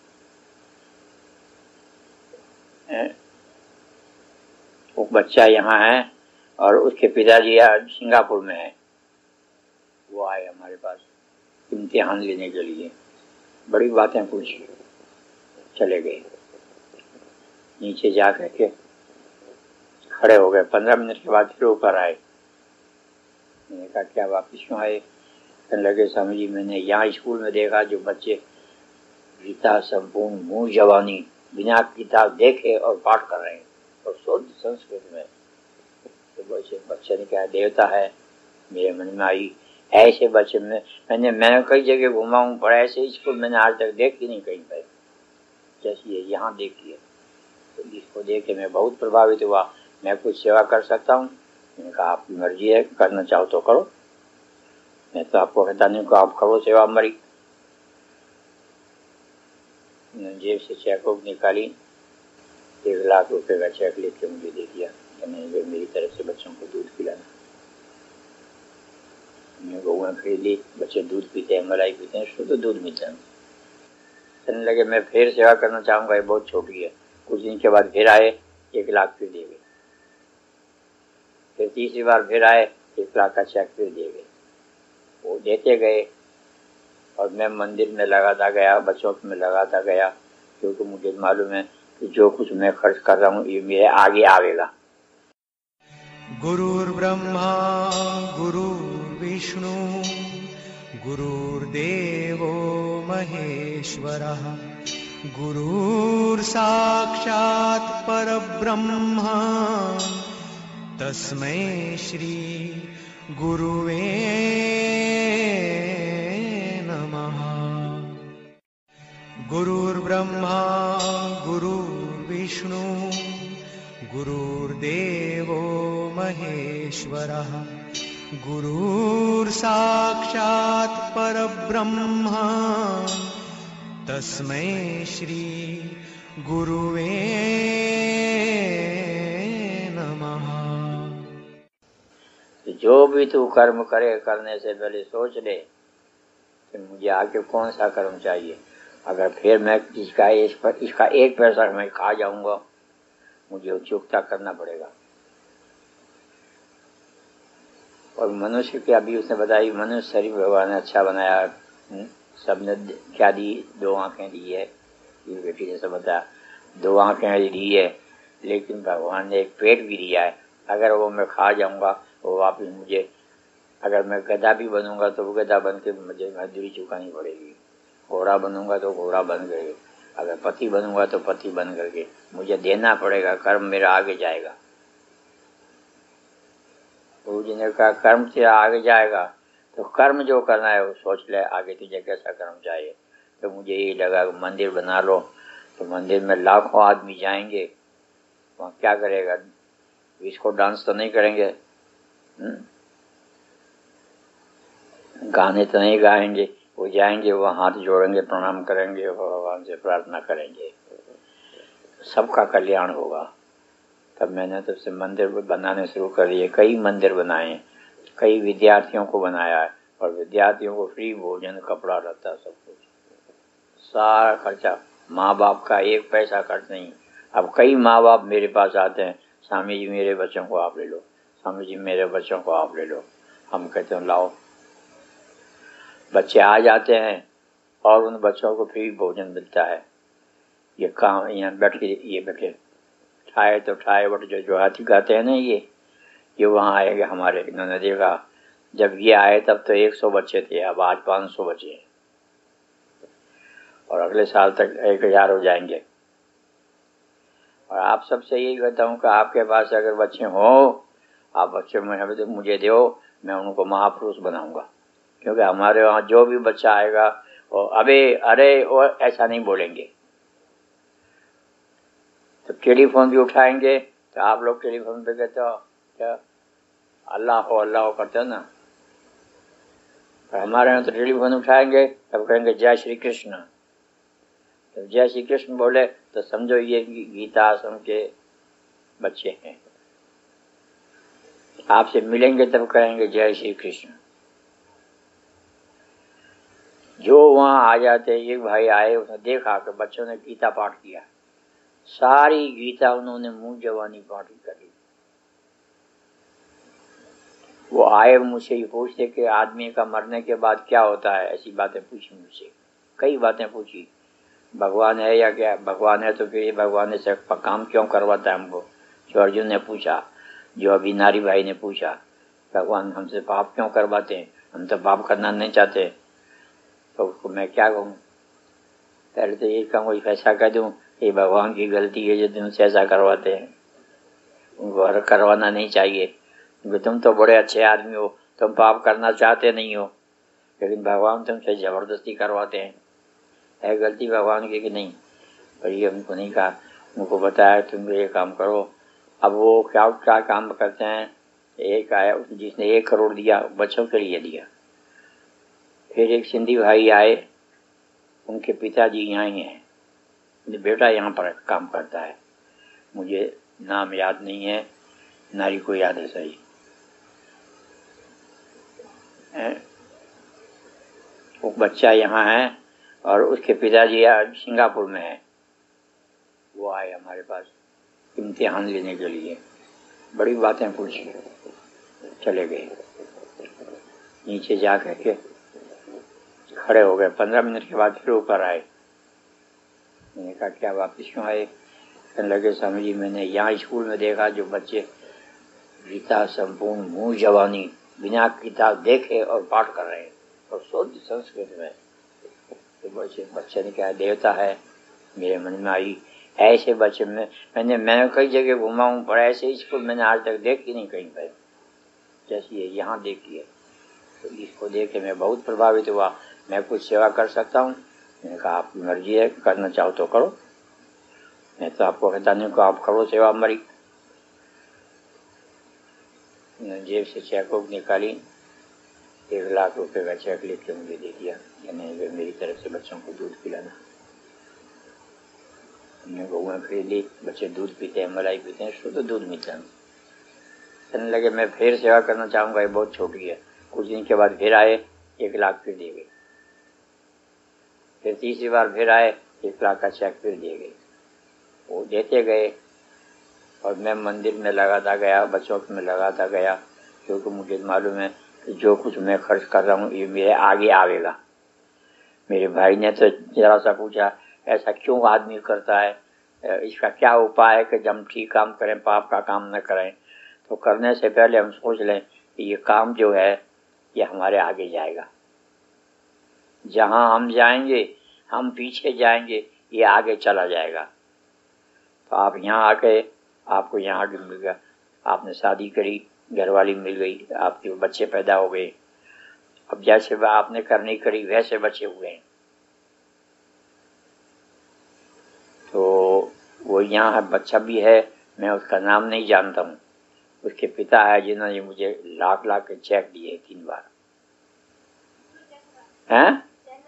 B: है। वो बच्चा यहाँ है और उसके पिताजी सिंगापुर में है। वो आए हमारे पास इम्तिहान लेने के लिए, बड़ी बातें पूछी, चले गए। नीचे जा करके खड़े हो गए, पंद्रह मिनट के बाद फिर ऊपर आए। मैंने कहा क्या वापिस क्यों आए। कहने लगे स्वामी जी मैंने यहाँ स्कूल में देखा जो बच्चे गीता संपूर्ण मुँह जवानी बिना किताब देखे और पाठ कर रहे हैं और शुद्ध संस्कृत में। तो बच्चे बच्चे ने कहा देवता है, मेरे मन में आई ऐसे बच्चे में। मैंने मैं कई जगह घुमा हूँ पर ऐसे स्कूल मैंने आज तक देखी नहीं कहीं पर। जैसी है यहाँ देखिए। तो इसको देख के मैं बहुत प्रभावित हुआ। मैं कुछ सेवा कर सकता हूँ? मैंने कहा आपकी मर्जी है, करना चाहो तो करो, मैं तो आपको कहता नहीं को आप करो सेवा हमारी। जेब से चेकबुक निकाली, एक लाख रुपए का चेक लिख के मुझे दे दिया कि नहीं मेरी तरफ से बच्चों को दूध पिलाना। मैं गौएं खरीद ली, बच्चे दूध पीते हैं, मलाई पीते हैं, उसको तो दूध मिलता है। कहने लगे मैं फिर सेवा करना चाहूँगा, ये बहुत छोटी है। कुछ दिन के बाद फिर आए, एक लाख फिर दे गए। फिर तीसरी बार फिर आए, एक लाख का चेक फिर दे गए। वो देते गए और मैं मंदिर में लगाता गया, बच्चों में लगाता गया, क्योंकि मुझे मालूम है कि जो कुछ मैं खर्च कर रहा हूँ ये मेरे आगे आवेगा।
A: गुरुर्ब्रह्मा गुरुर्विष्णु गुरुर्देवो महेश्वरः गुरुर्साक्षात् परब्रह्म तस्मै श्री गुरुवे नमः। गुरुर्ब्रह्मा गुरुर्विष्णु गुरुर्देवो महेश्वरः गुरुर्साक्षात् परब्रह्म तस्मै श्री गुरुवे नमः।
B: जो भी तू कर्म करे, करने से पहले सोच ले कि मुझे आगे कौन सा कर्म चाहिए। अगर फिर मैं इसका इसका, इसका एक पैसा मैं खा जाऊंगा, मुझे चुकता करना पड़ेगा। और मनुष्य की अभी उसने बताई, मनुष्य शरीर भगवान ने अच्छा बनाया, सबने क्या दी, दो आंखें दी है, ये बेटी ने सब बताया, दो आंखें दी है, लेकिन भगवान ने एक पेट भी दिया है। अगर वो मैं खा जाऊंगा वो वापिस मुझे, अगर मैं गधा भी बनूंगा तो वो गधा बन के मुझे मजदूरी चुकानी पड़ेगी, घोड़ा बनूंगा तो घोड़ा बन करके, अगर पति बनूंगा तो पति बन करके मुझे देना पड़ेगा। कर्म मेरा आगे जाएगा। गुरु जी ने कहा कर्म तेरा आगे जाएगा, तो कर्म जो करना है वो सोच ले आगे तुझे कैसा कर्म चाहिए। तो मुझे यही लगा मंदिर बना लो, तो मंदिर में लाखों आदमी जाएंगे, वहाँ क्या करेगा, इसको डांस तो नहीं करेंगे, हुँ? गाने तो नहीं गाएंगे, वो जाएंगे, वो हाथ जोड़ेंगे, प्रणाम करेंगे, भगवान से प्रार्थना करेंगे, सबका कल्याण होगा। तब मैंने तब से मंदिर बनाने शुरू कर दिए। कई मंदिर बनाए, कई विद्यार्थियों को बनाया है, और विद्यार्थियों को फ्री भोजन, कपड़ा रहता, सब कुछ, सारा खर्चा, माँ बाप का एक पैसा खर्च नहीं। अब कई माँ बाप मेरे पास आते हैं, स्वामी जी मेरे बच्चों को आप ले लो, स्वामी जी मेरे बच्चों को आप ले लो। हम कहते हैं लाओ। बच्चे आ जाते हैं और उन बच्चों को फ्री भोजन मिलता है। ये काम यहाँ बैठ के, ये बैठे ठाए तो ठाए बट जो जो हाथी गाते हैं ना, ये ये वहाँ आएगा हमारे। इन्होंने देखा जब ये आए तब तो एक सौ बच्चे थे, अब आज पाँच सौ बच्चे हैं, और अगले साल तक एक हजार हो जाएंगे। और आप सबसे यही कहता हूँ कि आपके पास अगर बच्चे हों, आप बच्चे में तो मुझे दो, मैं उनको महापुरुष बनाऊंगा। क्योंकि हमारे वहाँ जो भी बच्चा आएगा वो अबे अरे और ऐसा नहीं बोलेंगे। तो टेलीफोन भी उठाएंगे तो आप लोग टेलीफोन पे कहते हो क्या अल्लाह हो अल्लाह हो करते हो ना, तो हमारे यहाँ तो टेलीफोन उठाएंगे तब कहेंगे जय श्री कृष्ण। तो जय श्री कृष्ण बोले तो समझो ये गीता आश्रम के बच्चे हैं। आपसे मिलेंगे तब कहेंगे जय श्री कृष्ण। जो वहाँ आ जाते, एक भाई आए, उसने देखा कि बच्चों ने गीता पाठ किया, सारी गीता उन्होंने मुंह जवानी पाठ करी। वो आए मुझसे ये पूछते कि आदमी का मरने के बाद क्या होता है, ऐसी बातें पूछी मुझसे, कई बातें पूछी। भगवान है या क्या, भगवान है तो फिर भगवान से काम क्यों करवाता है हमको, जो अर्जुन ने पूछा, जो अभी नारी भाई ने पूछा, भगवान हमसे पाप क्यों करवाते हैं, हम तो पाप करना नहीं चाहते। तो उसको मैं क्या कहूँ, पहले तो ये कहूँ ऐसा कह दूँ ये भगवान की गलती है जो तुमसे ऐसा करवाते हैं, उनको करवाना नहीं चाहिए, क्योंकि तुम तो बड़े अच्छे आदमी हो, तुम पाप करना चाहते नहीं हो, लेकिन भगवान तुमसे ज़बरदस्ती करवाते हैं। है गलती भगवान की कि नहीं? पर ये उनको नहीं कहा, उनको बताया तुम ये काम करो। अब वो क्या क्या काम करते हैं, एक आया जिसने एक करोड़ दिया, बच्चों के लिए दिया। फिर एक सिंधी भाई आए, उनके पिताजी यहाँ ही हैं, बेटा यहाँ पर काम करता है, मुझे नाम याद नहीं है, नारी को याद है सही। वो बच्चा यहाँ है और उसके पिताजी सिंगापुर में है। वो आए हमारे पास इम्तिहान लेने के लिए, बड़ी बातें पूछी, चले गए। नीचे जा करके खड़े हो गए, पंद्रह मिनट के बाद फिर ऊपर आए। मैंने कहा क्या वापस क्यों आए? कहने लगे स्वामी जी मैंने यहाँ स्कूल में देखा जो बच्चे गीता संपूर्ण मुँह जवानी बिना किताब देखे और पाठ कर रहे हैं और शुद्ध संस्कृत में। तो बच्चे बच्चे ने कहा देवता है, मेरे मन में आई ऐसे बच्चे में मैंने मैंने कई जगह घुमा हूँ पर ऐसे स्कूल मैंने आज तक देखी नहीं कहीं पर, जैसे ये यहाँ देखी है। तो इसको देख के मैं बहुत प्रभावित हुआ, मैं कुछ सेवा कर सकता हूँ? मैंने कहा आपकी मर्जी है, करना चाहो तो करो, मैं तो आपको कहता नहीं को आप करो सेवा हमारी। जेब से चेक बुक निकाली, एक लाख रुपए का चेक लिख के मुझे दे दिया, यानी मेरी तरफ से बच्चों को दूध पिलाना। हमने गौएं खरीद ली, बच्चे दूध पीते हैं, मलाई पीते हैं, शुद्ध दूध मिलता है। कहने लगे मैं फिर सेवा करना चाहूँगा, ये बहुत छोटी है। कुछ दिन के बाद फिर आए, एक लाख फिर दिए गए। फिर तीसरी बार फिर आए, एक लाख का चेक फिर दिए गए। वो देते गए और मैं मंदिर में लगाता गया, बच्चों में लगाता गया, क्योंकि मुझे मालूम है कि जो कुछ मैं खर्च कर रहा हूँ ये मेरे आगे आवेगा। मेरे भाई ने तो जरा सा पूछा ऐसा क्यों आदमी करता है, इसका क्या उपाय है कि जब हम ठीक काम करें पाप का काम न करें। तो करने से पहले हम सोच लें कि ये काम जो है ये हमारे आगे जाएगा, जहाँ हम जाएंगे हम पीछे जाएंगे, ये आगे चला जाएगा। तो आप यहाँ आके आपको यहाँ आगे मिल गया, आपने शादी करी, घरवाली मिल गई, आपके बच्चे पैदा हो गए। अब जैसे आपने करनी करी वैसे बच्चे हुए हैं। तो वो यहाँ बच्चा भी है, मैं उसका नाम नहीं जानता हूँ। उसके पिता है जिन्होंने मुझे लाख लाख के चेक दिए तीन बार। हैं?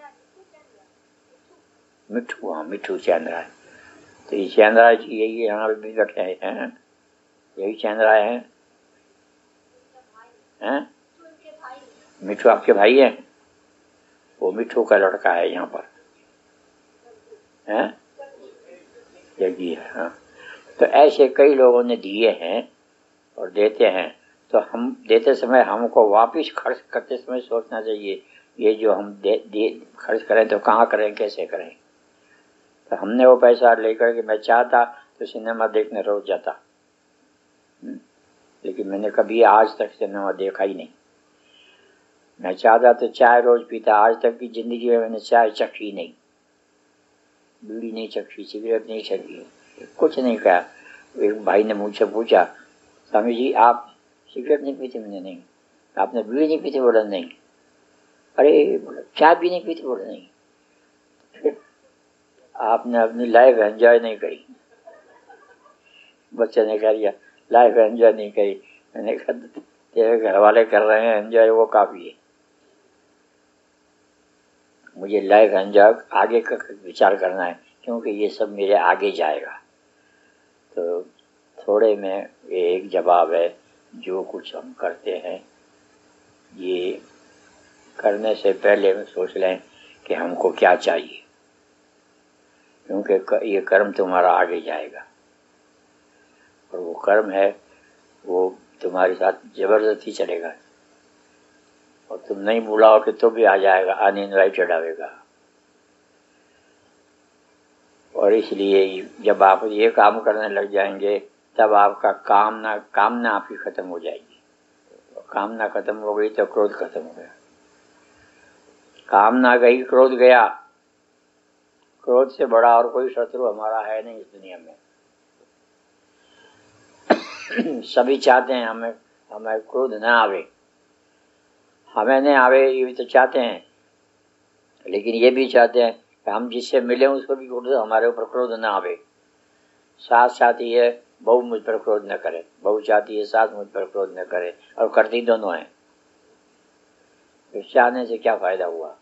B: मिठू, हाँ मिठू चंद्रा है। तो ये चंद्रा जी यही यहाँ भी बैठे हैं, यही चंद्रा है। हैं? मिठू आपके भाई है? वो मिठू का लड़का है यहाँ पर, हैं? यही है। हाँ, तो ऐसे कई लोगों ने दिए हैं और देते हैं। तो हम देते समय हमको वापस खर्च करते समय सोचना चाहिए ये जो हम दे, दे खर्च करें तो कहाँ करें, कैसे करें। तो हमने वो पैसा लेकर के मैं चाहता तो सिनेमा देखने रोज जाता, लेकिन मैंने कभी आज तक सिनेमा देखा ही नहीं। मैं चाहता तो चाय रोज पीता, आज तक की जिंदगी में मैंने चाय चखी नहीं, बीड़ी नहीं चखी, सिगरेट नहीं चखी, कुछ नहीं कहा। एक भाई ने मुझसे पूछा स्वामी जी आप सिगरेट नहीं पीते? मैंने नहीं। आपने बीड़ी नहीं पीते? बोला नहीं। अरे बोला चाय भी नहीं पीते? बोला नहीं। फिर आपने अपनी लाइफ एंजॉय नहीं करी। बच्चे ने कह दिया लाइफ एंजॉय नहीं करी। मैंने कहा तेरे घर वाले कर रहे हैं एंजॉय, वो काफी है। मुझे लाइफ एंजॉय आगे का विचार करना है, क्योंकि ये सब मेरे आगे जाएगा। तो थोड़े में एक जवाब है, जो कुछ हम करते हैं ये करने से पहले सोच लें कि हमको क्या चाहिए, क्योंकि ये कर्म तुम्हारा आगे जाएगा। और वो कर्म है वो तुम्हारे साथ जबरदस्ती चलेगा, और तुम नहीं बुलाओगे तो भी आ जाएगा, अनइनवाइटेड आएगा। और इसलिए जब आप ये काम करने लग जाएंगे तब आपका कामना कामना आपकी खत्म हो जाएगी। कामना खत्म हो गई तो क्रोध खत्म हो गया। कामना गई, क्रोध गया। क्रोध से बड़ा और कोई शत्रु हमारा है नहीं इस दुनिया में। सभी चाहते हैं हमें हमें क्रोध ना आवे, हमें नहीं आवे, ये भी तो चाहते हैं। लेकिन ये भी चाहते हैं हम जिससे मिले उसको भी क्रोध, हमारे ऊपर क्रोध न आवे। सास चाहती है बहू मुझ पर क्रोध न करे, बहू चाहती है सास मुझ पर क्रोध न करे, और करती दोनों है। तो चाहने से क्या फायदा हुआ?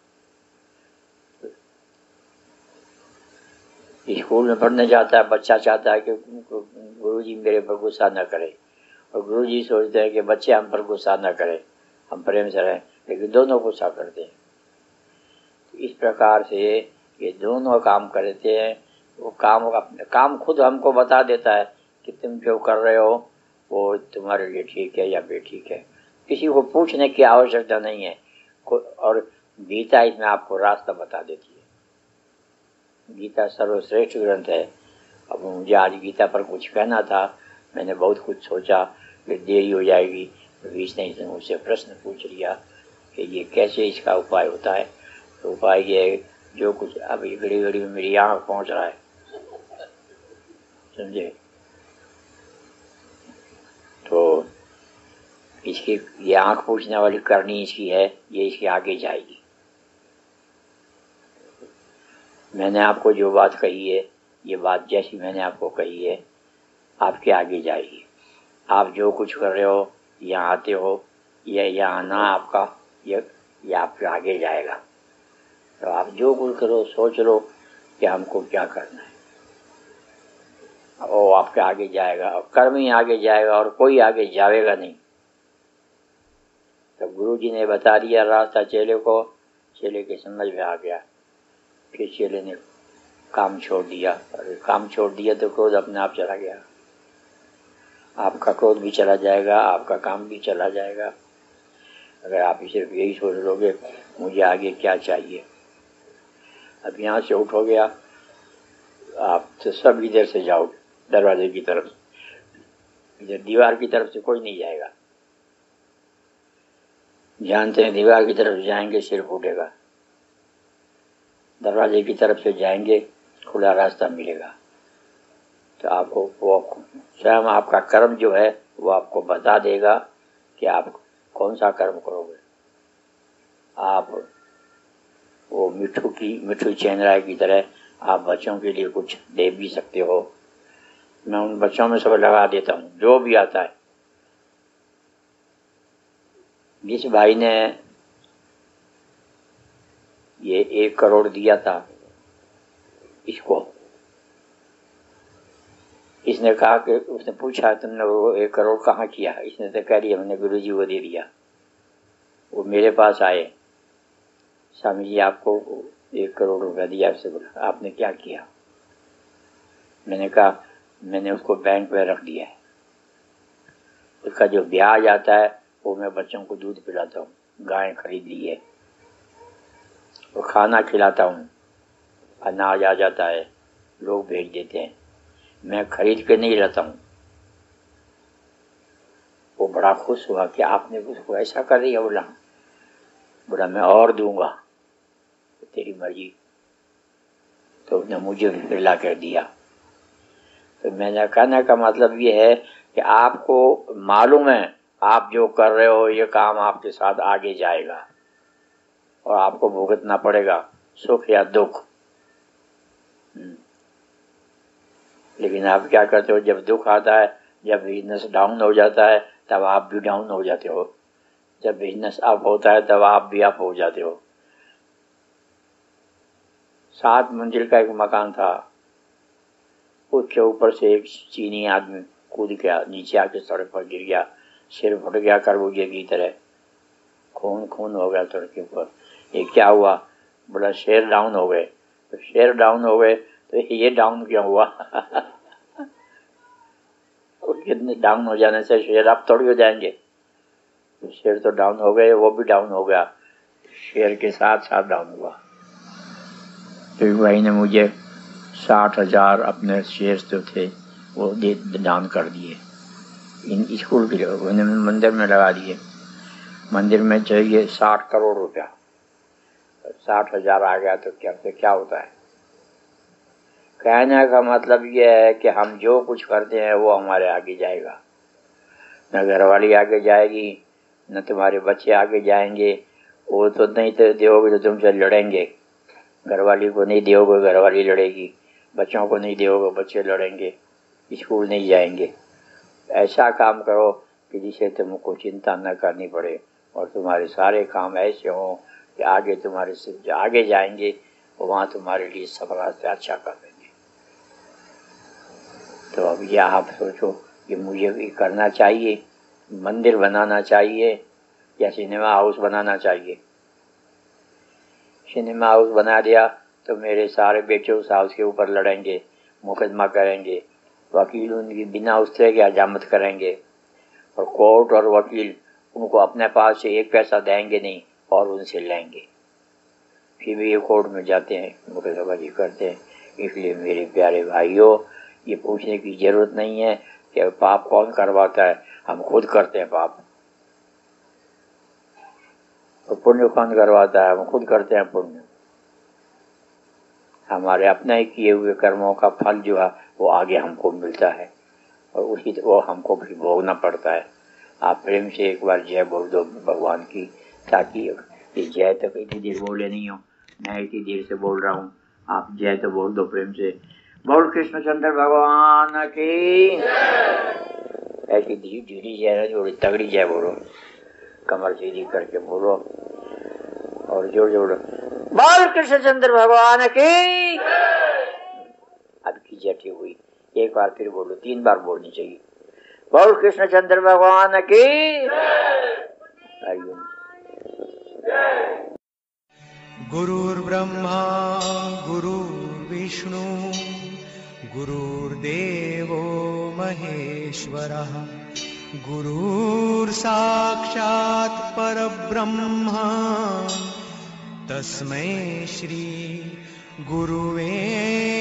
B: स्कूल में पढ़ने जाता है बच्चा, चाहता है कि गुरुजी मेरे पर गुस्सा न करे, और गुरुजी सोचते हैं कि बच्चे हम पर गुस्सा न करें, हम प्रेम से रहें, लेकिन दोनों गुस्सा करते हैं। तो इस प्रकार से ये दोनों काम करते हैं। वो काम काम खुद हमको बता देता है कि तुम जो कर रहे हो वो तुम्हारे लिए ठीक है या बेठीक है। किसी को पूछने की आवश्यकता नहीं है। और गीता इसमें आपको रास्ता बता देती है। गीता सर्वश्रेष्ठ ग्रंथ है। अब मुझे आज गीता पर कुछ कहना था, मैंने बहुत कुछ सोचा, फिर देरी हो जाएगी, तो बीच नहीं से मुझसे प्रश्न पूछ लिया कि ये कैसे इसका उपाय होता है। तो उपाय ये है, जो कुछ अब घड़ी घड़ी में मेरी आँख पहुँच रहा है, समझे, तो इसकी ये आँख पूछने वाली करनी इसकी है, ये इसके आगे जाएगी। मैंने आपको जो बात कही है, ये बात जैसी मैंने आपको कही है आपके आगे जाएगी। आप जो कुछ कर रहे हो, यहाँ आते हो, या यहाँ आना आपका, ये ये आपके आगे जाएगा। तो आप जो कुछ करो सोच लो कि हमको क्या करना है, वो आपके आगे जाएगा, और कर्म ही आगे जाएगा और कोई आगे जाएगा नहीं। तो गुरु जी ने बता दिया रास्ता चेले को, चेले के समझ में आ गया। फिर चेले ने काम छोड़ दिया, और काम छोड़ दिया तो क्रोध अपने आप चला गया। आपका क्रोध भी चला जाएगा, आपका काम भी चला जाएगा, अगर आप इसे यही सोच लोगे मुझे आगे क्या चाहिए। अब यहाँ से उठोगे आप तो सब इधर से जाओगे, दरवाजे की तरफ, इधर दीवार की तरफ से कोई नहीं जाएगा। जानते हैं दीवार की तरफ जाएंगे सिर फूटेगा, दरवाजे की तरफ से जाएंगे खुला रास्ता मिलेगा। तो आपको वो स्वयं आपका कर्म जो है वो आपको बता देगा कि आप कौन सा कर्म करोगे। आप वो मिट्ठू की मिट्ठू चैन राय की तरह आप बच्चों के लिए कुछ दे भी सकते हो। मैं उन बच्चों में सब लगा देता हूँ जो भी आता है। जिस भाई ने ये एक करोड़ दिया था इसको, इसने कहा कि उसने पूछा तुमने वो एक करोड़ कहाँ किया? इसने तो कह दिया मैंने गुरु जी को दे दिया। वो मेरे पास आए, स्वामी जी आपको एक करोड़ रुपया दिया, उससे बोला आपने क्या किया? मैंने कहा मैंने उसको बैंक में रख दिया है, उसका जो ब्याज आता है वो मैं बच्चों को दूध पिलाता हूँ, गाय खरीद ली है, वो खाना खिलाता हूँ, अनाज आ जाता है लोग भेज देते हैं, मैं खरीद के नहीं लाता हूँ। वो बड़ा खुश हुआ कि आपने उसको ऐसा कर दिया। बोला बोला मैं और दूंगा, तो तेरी मर्जी। तो उसने मुझे भी पिला कर दिया। तो मैंने कहने का मतलब ये है कि आपको मालूम है आप जो कर रहे हो ये काम आपके साथ आगे जाएगा और आपको भुगतना पड़ेगा सुख या दुख। लेकिन आप क्या करते हो, जब दुख आता है, जब बिजनेस डाउन हो जाता है तब आप भी डाउन हो जाते हो, जब बिजनेस अप होता है तब आप भी अप हो जाते हो। सात मंजिल का एक मकान था, उसके ऊपर से एक चीनी आदमी कूद गया, नीचे आके सड़क पर गिर गया, सिर फट गया खरबूजे की तरह, खून खून हो गया सड़क के ऊपर। ये क्या हुआ? बोला शेयर डाउन हो गए। तो शेयर डाउन हो गए तो ये डाउन क्यों हुआ? कितने डाउन हो जाने से शेयर आप थोड़ी हो जाएंगे। तो शेयर तो डाउन हो गए, वो भी डाउन हो गया, शेयर के साथ साथ डाउन हुआ। तो एक भाई ने मुझे साठ हजार अपने शेयर जो थे वो दे दान कर दिए, इन स्कूल के लिए उन्होंने मंदिर में लगा दिए। मंदिर में चाहिए साठ करोड़ रुपया, साठ हजार आ गया तो क्या तो क्या होता है? कहने का मतलब ये है कि हम जो कुछ करते हैं वो हमारे आगे जाएगा। न घरवाली आगे जाएगी, न तुम्हारे बच्चे आगे जाएंगे, वो तो नहीं तो दोगे तो तुमसे लड़ेंगे। घरवाली को नहीं दोगे घरवाली लड़ेगी, बच्चों को नहीं दोगे बच्चे लड़ेंगे, स्कूल नहीं जाएंगे। ऐसा काम करो कि जिसे तुमको चिंता न करनी पड़े और तुम्हारे सारे काम ऐसे हों कि आगे तुम्हारे से आगे जाएंगे और वहाँ तुम्हारे लिए सफलता से अच्छा कर देंगे। तो अब यह आप सोचो कि मुझे भी करना चाहिए, मंदिर बनाना चाहिए या सिनेमा हाउस बनाना चाहिए। सिनेमा हाउस बना दिया तो मेरे सारे बेटे उस हाउस के ऊपर लड़ेंगे, मुकदमा करेंगे, वकील उनकी बिना उस तरह की हजामत करेंगे और कोर्ट और वकील उनको अपने पास से एक पैसा देंगे नहीं और उनसे लेंगे, फिर भी ये कोर्ट में जाते हैं, मुकदमाबाजी करते हैं। इसलिए मेरे प्यारे भाइयों, ये पूछने की जरूरत नहीं है कि पाप कौन करवाता है, हम खुद करते हैं पाप। और पुण्य कौन करवाता है, हम खुद करते हैं पुण्य। हमारे अपने किए हुए कर्मों का फल जो है वो आगे हमको मिलता है और उसी वो हमको भी भोगना पड़ता है। आप प्रेम से एक बार जय बोल दो भगवान की, ताकि ये जय तो इतनी देर बोले नहीं हो, मैं इतनी देर से बोल रहा हूँ, आप जय तो बोल दो प्रेम से। बोल कृष्णचंद्र भगवान की। ऐसी धीरे धीरे जय जोड़ी तगड़ी जय बोलो, कमर सीधी करके बोलो और जोर जोर बोल कृष्णचंद्र भगवान की। अब की जय ठीक हुई, एक बार फिर बोलो, तीन बार बोलनी चाहिए। बोल कृष्णचंद्र भगवान की।
A: गुरुर्ब्रह्मा गुरुर्विष्णु गुरुर्देवो महेश्वरः गुरुर्साक्षात् परब्रह्म तस्मै श्री गुरुवे